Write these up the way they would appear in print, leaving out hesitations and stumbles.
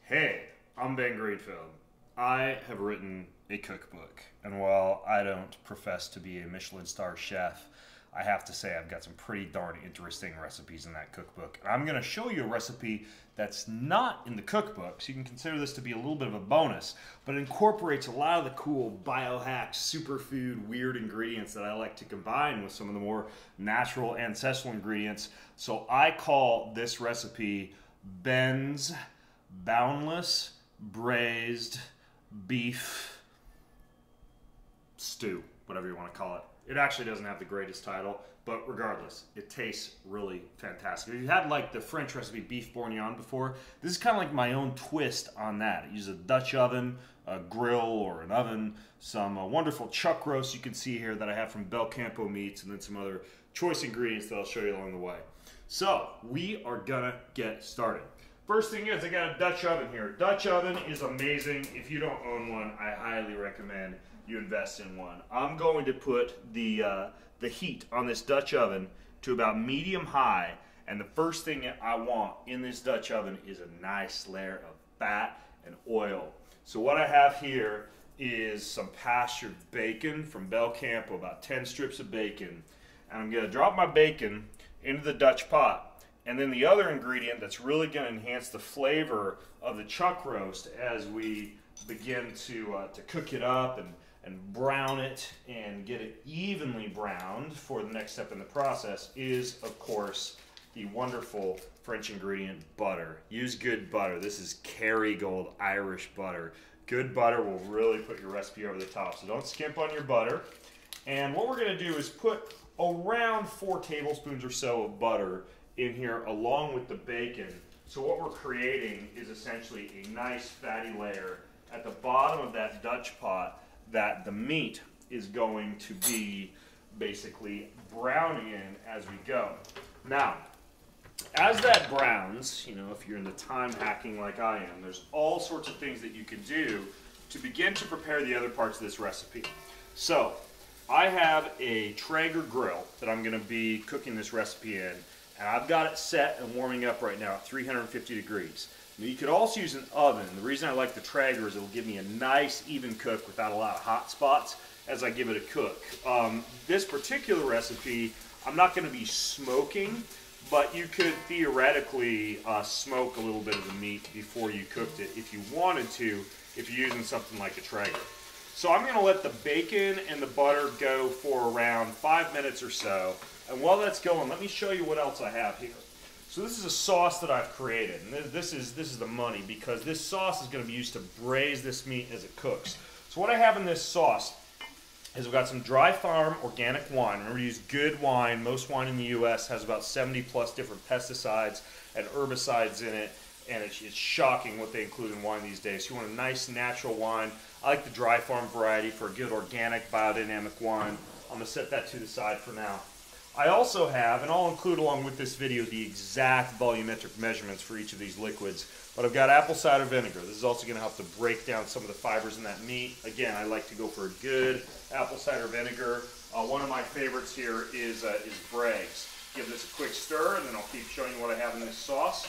Hey, I'm Ben Greenfield. I have written a cookbook, and while I don't profess to be a Michelin star chef, I have to say I've got some pretty darn interesting recipes in that cookbook. And I'm going to show you a recipe that's not in the cookbook, so you can consider this to be a little bit of a bonus, but it incorporates a lot of the cool biohacked, superfood, weird ingredients that I like to combine with some of the more natural ancestral ingredients. So I call this recipe Ben's Boundless Braised Beef Stew, whatever you want to call it. It actually doesn't have the greatest title, but regardless, it tastes really fantastic. If you had like the French recipe beef bourguignon before, this is kind of like my own twist on that. I use a Dutch oven, a grill, or an oven, some wonderful chuck roast you can see here that I have from Belcampo meats, and then some other choice ingredients that I'll show you along the way. So, we are gonna get started. First thing is, I got a Dutch oven here. Dutch oven is amazing. If you don't own one, I highly recommend you invest in one. I'm going to put the heat on this Dutch oven to about medium high, and the first thing I want in this Dutch oven is a nice layer of fat and oil. So what I have here is some pastured bacon from Belcampo, about 10 strips of bacon, and I'm going to drop my bacon into the Dutch pot. And then the other ingredient that's really going to enhance the flavor of the chuck roast as we begin to cook it up and brown it and get it evenly browned for the next step in the process is, of course, the wonderful French ingredient butter. Use good butter. This is Kerrygold Irish butter. Good butter will really put your recipe over the top, so don't skimp on your butter. And what we're going to do is put around 4 tablespoons or so of butter in here along with the bacon. So what we're creating is essentially a nice fatty layer at the bottom of that Dutch pot that the meat is going to be basically browning in as we go. Now, as that browns, you know, if you're into time hacking like I am, there's all sorts of things that you can do to begin to prepare the other parts of this recipe. So, I have a Traeger grill that I'm going to be cooking this recipe in, and I've got it set and warming up right now at 350 degrees. Now, you could also use an oven. The reason I like the Traeger is it'll give me a nice even cook without a lot of hot spots as I give it a cook. This particular recipe, I'm not going to be smoking, but you could theoretically smoke a little bit of the meat before you cooked it if you wanted to, if you're using something like a Traeger. So I'm going to let the bacon and the butter go for around 5 minutes or so. And while that's going, let me show you what else I have here. So this is a sauce that I've created, and this is the money, because this sauce is going to be used to braise this meat as it cooks. So what I have in this sauce is I've got some dry farm organic wine. Remember to use good wine. Most wine in the U.S. has about 70 plus different pesticides and herbicides in it, and it's shocking what they include in wine these days. So you want a nice natural wine. I like the dry farm variety for a good organic biodynamic wine. I'm going to set that to the side for now. I also have, and I'll include along with this video, the exact volumetric measurements for each of these liquids, but I've got apple cider vinegar. This is also going to help to break down some of the fibers in that meat. Again, I like to go for a good apple cider vinegar. One of my favorites here is Braised. Give this a quick stir, and then I'll keep showing you what I have in this sauce.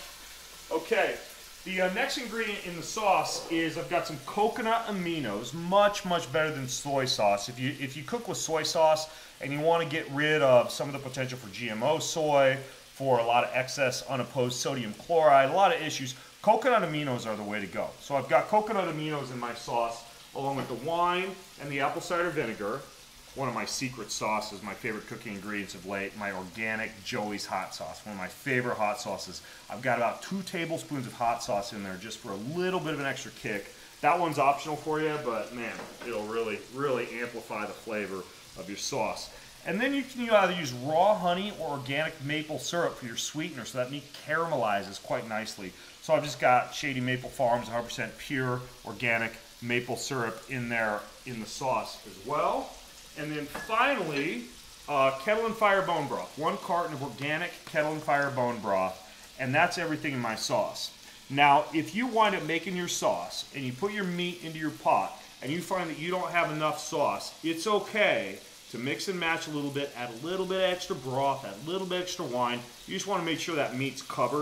Okay, the next ingredient in the sauce is I've got some coconut aminos, much better than soy sauce. If you cook with soy sauce and you want to get rid of some of the potential for GMO soy, for a lot of excess unopposed sodium chloride, a lot of issues, coconut aminos are the way to go. So I've got coconut aminos in my sauce along with the wine and the apple cider vinegar. One of my secret sauces, my favorite cooking ingredients of late, my organic Joey's hot sauce, one of my favorite hot sauces. I've got about 2 tablespoons of hot sauce in there just for a little bit of an extra kick. That one's optional for you, but man, it'll really amplify the flavor of your sauce. And then you can either use raw honey or organic maple syrup for your sweetener, so that meat caramelizes quite nicely. So I've just got Shady Maple Farms 100% pure organic maple syrup in there in the sauce as well. And then finally, Kettle Fire bone broth. 1 carton of organic Kettle Fire bone broth, and that's everything in my sauce. Now, if you wind up making your sauce and you put your meat into your pot and you find that you don't have enough sauce, it's okay to mix and match a little bit, add a little bit extra broth, add a little bit extra wine. You just want to make sure that meat's covered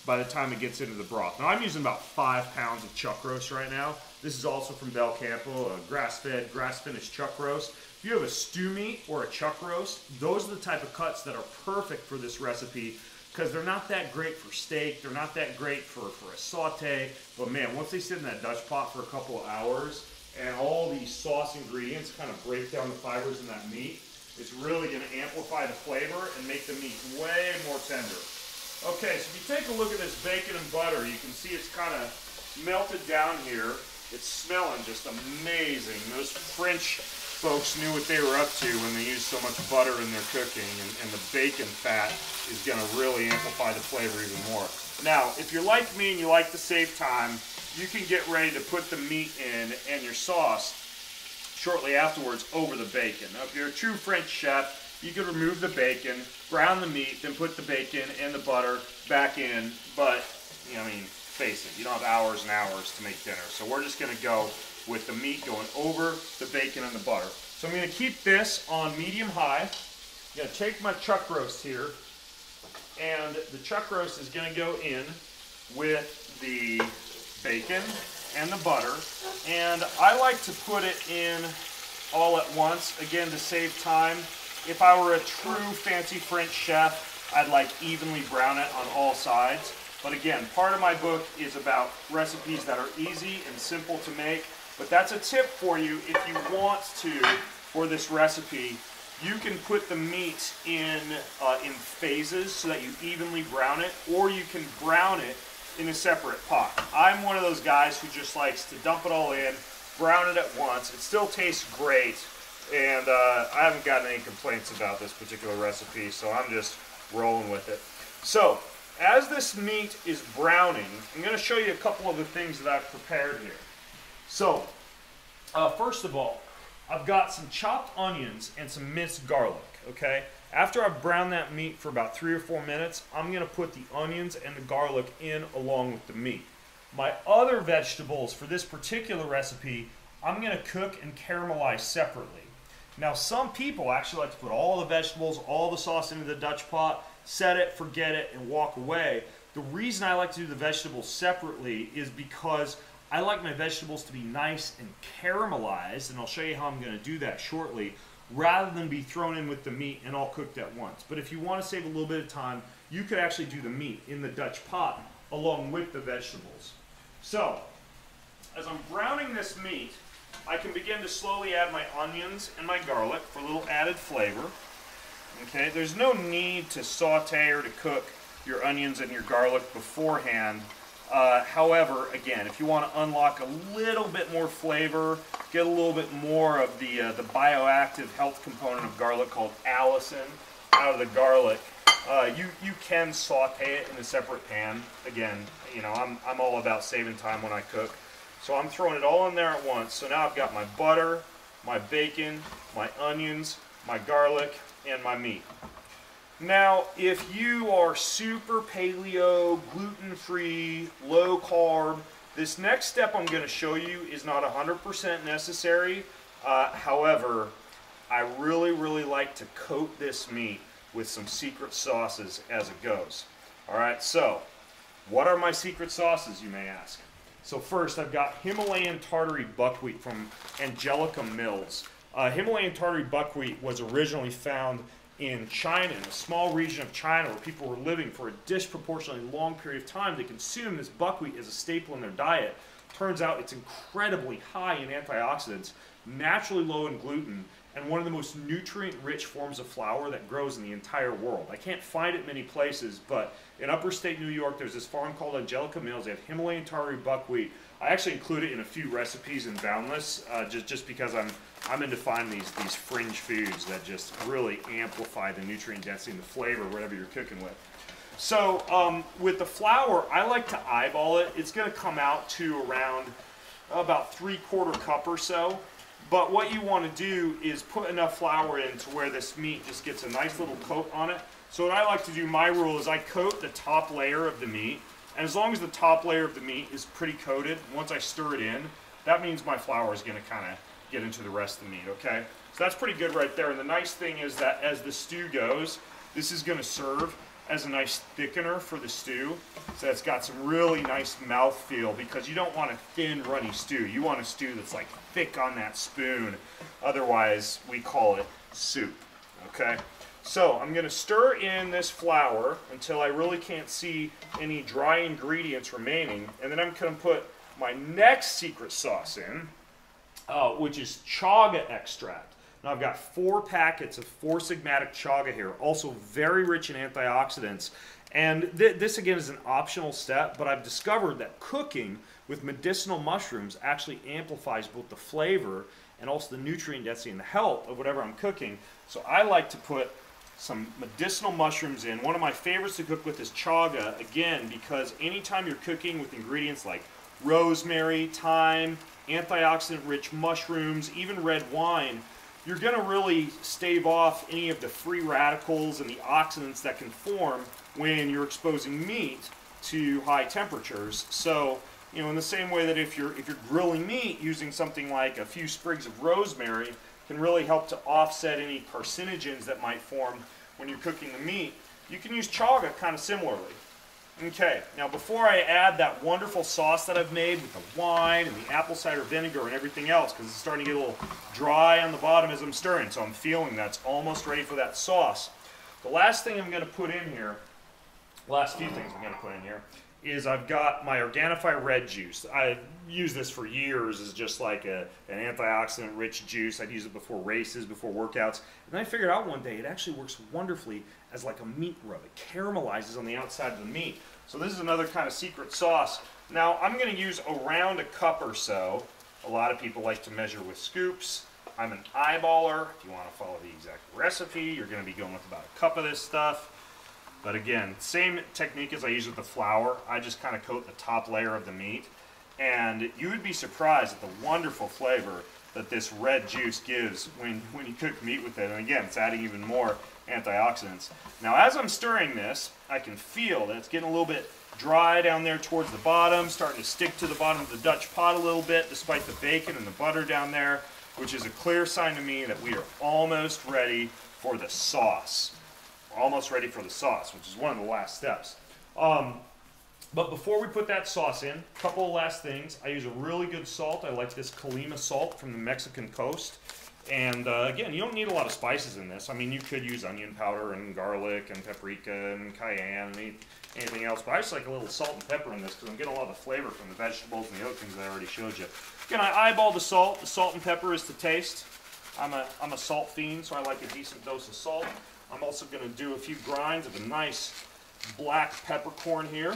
by the time it gets into the broth. Now I'm using about 5 pounds of chuck roast right now. This is also from Belcampo, a grass-fed, grass-finished chuck roast. If you have a stew meat or a chuck roast, those are the type of cuts that are perfect for this recipe because they're not that great for steak, they're not that great for a saute, but man, once they sit in that Dutch pot for a couple of hours and all these sauce ingredients kind of break down the fibers in that meat, it's really going to amplify the flavor and make the meat way more tender. Okay, so if you take a look at this bacon and butter, you can see it's kind of melted down here. It's smelling just amazing. Those French folks knew what they were up to when they used so much butter in their cooking, and the bacon fat is going to really amplify the flavor even more. Now, if you're like me and you like to save time, you can get ready to put the meat in and your sauce shortly afterwards over the bacon. Now, if you're a true French chef, you can remove the bacon, brown the meat, then put the bacon and the butter back in, but, you know, I mean, face it, you don't have hours and hours to make dinner. So we're just going to go with the meat going over the bacon and the butter. So I'm going to keep this on medium-high. I'm going to take my chuck roast here, and the chuck roast is going to go in with the bacon and the butter, and I like to put it in all at once, again, to save time. If I were a true fancy French chef, I'd like evenly brown it on all sides. But again, part of my book is about recipes that are easy and simple to make. But that's a tip for you if you want to, for this recipe. You can put the meat in phases so that you evenly brown it, or you can brown it in a separate pot. I'm one of those guys who just likes to dump it all in, brown it at once. It still tastes great, and I haven't gotten any complaints about this particular recipe, so I'm just rolling with it. So, as this meat is browning, I'm going to show you a couple of the things that I've prepared here. So, first of all, I've got some chopped onions and some minced garlic, okay? After I've browned that meat for about 3 or 4 minutes, I'm going to put the onions and the garlic in along with the meat. My other vegetables for this particular recipe, I'm going to cook and caramelize separately. Now, some people actually like to put all the vegetables, all the sauce into the Dutch pot, set it, forget it, and walk away. The reason I like to do the vegetables separately is because I like my vegetables to be nice and caramelized, and I'll show you how I'm going to do that shortly, rather than be thrown in with the meat and all cooked at once. But if you want to save a little bit of time, you could actually do the meat in the Dutch pot along with the vegetables. So, as I'm browning this meat, I can begin to slowly add my onions and my garlic for a little added flavor. Okay, there's no need to saute or to cook your onions and your garlic beforehand. However, again, if you want to unlock a little bit more flavor, get a little bit more of the bioactive health component of garlic called allicin out of the garlic, you can saute it in a separate pan. Again, you know, I'm all about saving time when I cook. So I'm throwing it all in there at once. So now I've got my butter, my bacon, my onions, my garlic, and my meat. Now, if you are super paleo, gluten-free, low carb, this next step I'm going to show you is not 100% necessary. However, I really like to coat this meat with some secret sauces as it goes. Alright, so what are my secret sauces, you may ask? So first, I've got Himalayan Tartary Buckwheat from Angelica Mills. Himalayan Tartary Buckwheat was originally found in China, in a small region of China where people were living for a disproportionately long period of time. They consumed this buckwheat as a staple in their diet. Turns out it's incredibly high in antioxidants, naturally low in gluten, and one of the most nutrient-rich forms of flour that grows in the entire world. I can't find it many places, but in upper state New York, there's this farm called Angelica Mills. They have Himalayan Tartary Buckwheat. I actually include it in a few recipes in Boundless, just because I'm into finding these fringe foods that just really amplify the nutrient density and the flavor, whatever you're cooking with. So with the flour, I like to eyeball it. It's going to come out to around about 3/4 cup or so. But what you want to do is put enough flour in to where this meat just gets a nice little coat on it. So what I like to do, my rule is I coat the top layer of the meat. And as long as the top layer of the meat is pretty coated, once I stir it in, that means my flour is going to kind of get into the rest of the meat, okay? So that's pretty good right there. And the nice thing is that as the stew goes, this is going to serve as a nice thickener for the stew. So it's got some really nice mouthfeel, because you don't want a thin, runny stew. You want a stew that's like thick on that spoon. Otherwise, we call it soup, okay? So I'm gonna stir in this flour until I really can't see any dry ingredients remaining. And then I'm gonna put my next secret sauce in, which is chaga extract. Now I've got 4 packets of Four Sigmatic Chaga here, also very rich in antioxidants. And this again is an optional step, but I've discovered that cooking with medicinal mushrooms actually amplifies both the flavor and also the nutrient density and the health of whatever I'm cooking. So I like to put some medicinal mushrooms in. One of my favorites to cook with is chaga, again, because anytime you're cooking with ingredients like rosemary, thyme, antioxidant-rich mushrooms, even red wine, you're going to really stave off any of the free radicals and the oxidants that can form when you're exposing meat to high temperatures. So, you know, in the same way that if you're grilling meat, using something like a few sprigs of rosemary can really help to offset any carcinogens that might form when you're cooking the meat, you can use chaga kind of similarly. Okay, now before I add that wonderful sauce that I've made with the wine and the apple cider vinegar and everything else, because it's starting to get a little dry on the bottom as I'm stirring, so I'm feeling that's almost ready for that sauce. The last thing I'm going to put in here, last few things I'm going to put in here, is I've got my Organifi Red Juice. I've used this for years as just like an antioxidant-rich juice. I'd use it before races, before workouts. And then I figured out one day it actually works wonderfully as like a meat rub. It caramelizes on the outside of the meat. So this is another kind of secret sauce. Now I'm going to use around a cup or so. A lot of people like to measure with scoops. I'm an eyeballer. If you want to follow the exact recipe, you're going to be going with about a cup of this stuff. But again, same technique as I use with the flour. I just kind of coat the top layer of the meat. And you would be surprised at the wonderful flavor that this red juice gives when you cook meat with it. And again, it's adding even more antioxidants. Now as I'm stirring this, I can feel that it's getting a little bit dry down there towards the bottom, starting to stick to the bottom of the Dutch pot a little bit, despite the bacon and the butter down there, which is a clear sign to me that we are almost ready for the sauce. Almost ready for the sauce, which is one of the last steps. But before we put that sauce in, a couple of last things. I use a really good salt. I like this Colima salt from the Mexican coast. And again, you don't need a lot of spices in this. I mean, you could use onion powder and garlic and paprika and cayenne and anything else. But I just like a little salt and pepper in this because I'm getting a lot of the flavor from the vegetables and the other things that I already showed you. Again, I eyeball the salt. The salt and pepper is to taste. I'm a salt fiend, so I like a decent dose of salt. I'm also going to do a few grinds of a nice black peppercorn here.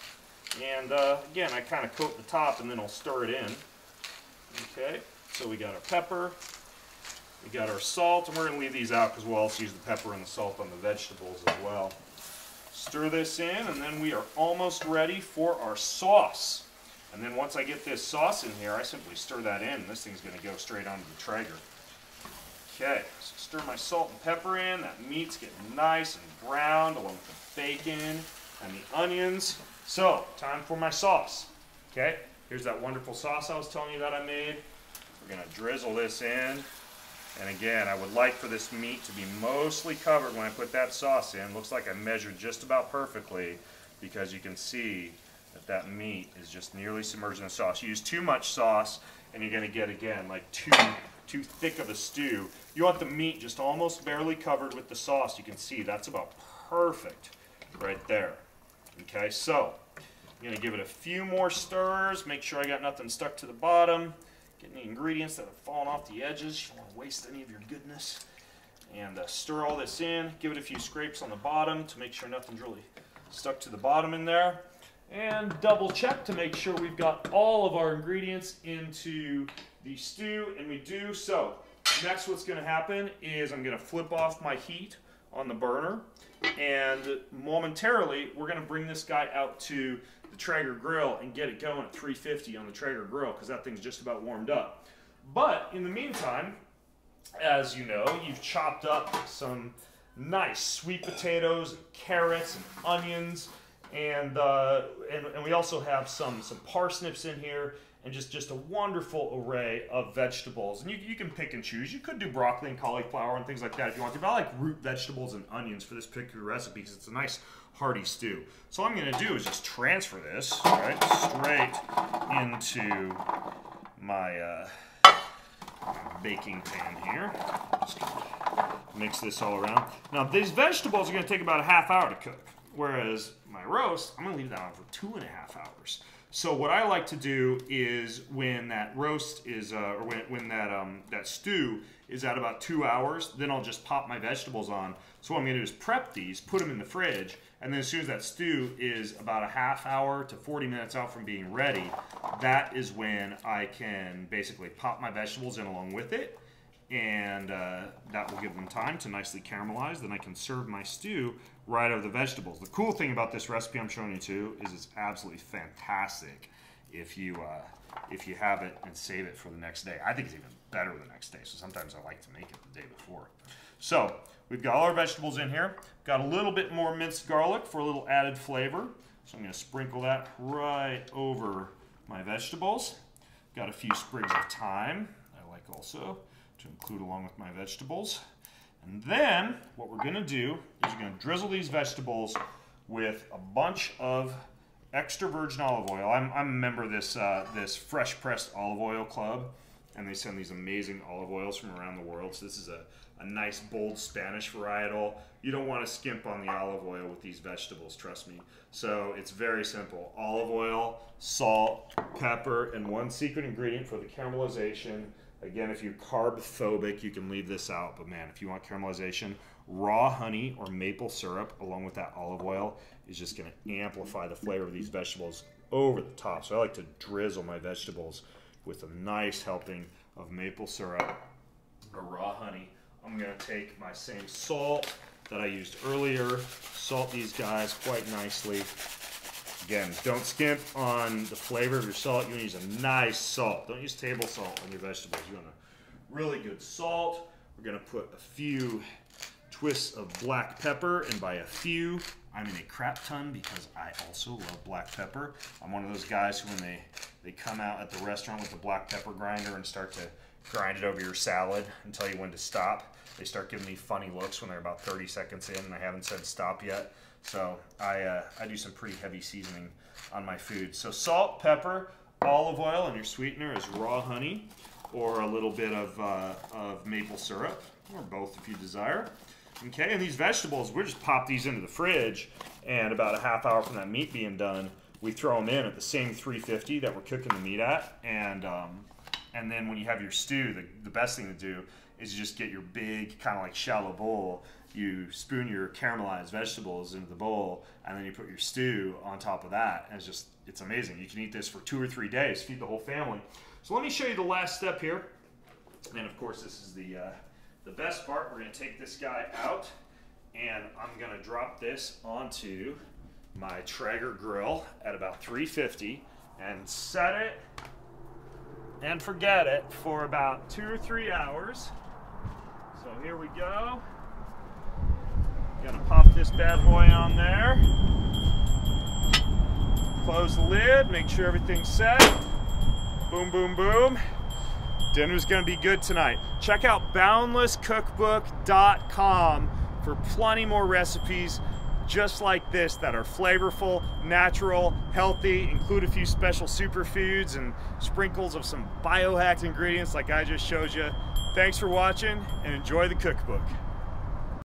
And again, I kind of coat the top and then I'll stir it in. Okay, so we got our pepper, we got our salt, and we're going to leave these out because we'll also use the pepper and the salt on the vegetables as well. Stir this in, and then we are almost ready for our sauce. And then once I get this sauce in here, I simply stir that in, and this thing's going to go straight onto the Traeger. Okay, so stir my salt and pepper in. That meat's getting nice and browned along with the bacon and the onions. So, time for my sauce. Okay, here's that wonderful sauce I was telling you that I made. We're going to drizzle this in. And again, I would like for this meat to be mostly covered when I put that sauce in. Looks like I measured just about perfectly because you can see that that meat is just nearly submerged in the sauce. You use too much sauce and you're going to get, again, like too thick of a stew. You want the meat just almost barely covered with the sauce. You can see that's about perfect right there. Okay, so I'm going to give it a few more stirs, make sure I got nothing stuck to the bottom, get any ingredients that have fallen off the edges. You don't want to waste any of your goodness. And stir all this in, give it a few scrapes on the bottom to make sure nothing's really stuck to the bottom in there. And double check to make sure we've got all of our ingredients into the stew, and we do. So next what's going to happen is I'm going to flip off my heat on the burner, and momentarily we're going to bring this guy out to the Traeger grill and get it going at 350 on the Traeger grill because that thing's just about warmed up. But in the meantime, as you know, you've chopped up some nice sweet potatoes, carrots, and onions, And we also have some parsnips in here, and just a wonderful array of vegetables. And you can pick and choose. You could do broccoli and cauliflower and things like that if you want to, but I like root vegetables and onions for this particular recipe because it's a nice hearty stew. So all I'm going to do is just transfer this right straight into my baking pan here. Just gonna mix this all around. Now these vegetables are going to take about a half hour to cook, whereas my roast, I'm going to leave that on for 2.5 hours. So what I like to do is when that roast is, or when that stew is at about 2 hours, then I'll just pop my vegetables on. So what I'm going to do is prep these, put them in the fridge, and then as soon as that stew is about a half hour to 40 minutes out from being ready, that is when I can basically pop my vegetables in along with it, and that will give them time to nicely caramelize. Then I can serve my stew right out of the vegetables. The cool thing about this recipe I'm showing you too is it's absolutely fantastic if you have it and save it for the next day. I think it's even better the next day, so sometimes I like to make it the day before. So we've got all our vegetables in here. Got a little bit more minced garlic for a little added flavor. So I'm going to sprinkle that right over my vegetables. Got a few sprigs of thyme I like also to include along with my vegetables. And then what we're going to do is we're going to drizzle these vegetables with a bunch of extra virgin olive oil. I'm a member of this fresh pressed olive oil club, and they send these amazing olive oils from around the world. So this is a nice bold Spanish varietal. You don't want to skimp on the olive oil with these vegetables, trust me. So it's very simple. Olive oil, salt, pepper, and one secret ingredient for the caramelization. Again, if you're carb phobic, you can leave this out, but man, if you want caramelization, raw honey or maple syrup along with that olive oil is just going to amplify the flavor of these vegetables over the top. So I like to drizzle my vegetables with a nice helping of maple syrup or raw honey. I'm going to take my same salt that I used earlier, salt these guys quite nicely. Again, don't skimp on the flavor of your salt. You want to use a nice salt. Don't use table salt on your vegetables. You want a really good salt. We're going to put a few twists of black pepper, and by a few, I mean a crap ton because I also love black pepper. I'm one of those guys who when they come out at the restaurant with the black pepper grinder and start to grind it over your salad and tell you when to stop, they start giving me funny looks when they're about 30 seconds in and I haven't said stop yet. So I do some pretty heavy seasoning on my food. So salt, pepper, olive oil, and your sweetener is raw honey or a little bit of maple syrup, or both if you desire. Okay, and these vegetables, we just pop these into the fridge, and about a half hour from that meat being done, we throw them in at the same 350 that we're cooking the meat at, and then when you have your stew, the best thing to do is you just get your big, kind of like shallow bowl. You spoon your caramelized vegetables into the bowl, and then you put your stew on top of that, and it's amazing. You can eat this for 2 or 3 days, feed the whole family. So let me show you the last step here, and of course this is the best part. We're going to take this guy out, and I'm going to drop this onto my Traeger grill at about 350 and set it and forget it for about 2 or 3 hours. So here we go. Gonna pop this bad boy on there. Close the lid, make sure everything's set. Boom, boom, boom. Dinner's gonna be good tonight. Check out boundlesscookbook.com for plenty more recipes just like this that are flavorful, natural, healthy, include a few special superfoods and sprinkles of some biohacked ingredients like I just showed you. Thanks for watching and enjoy the cookbook.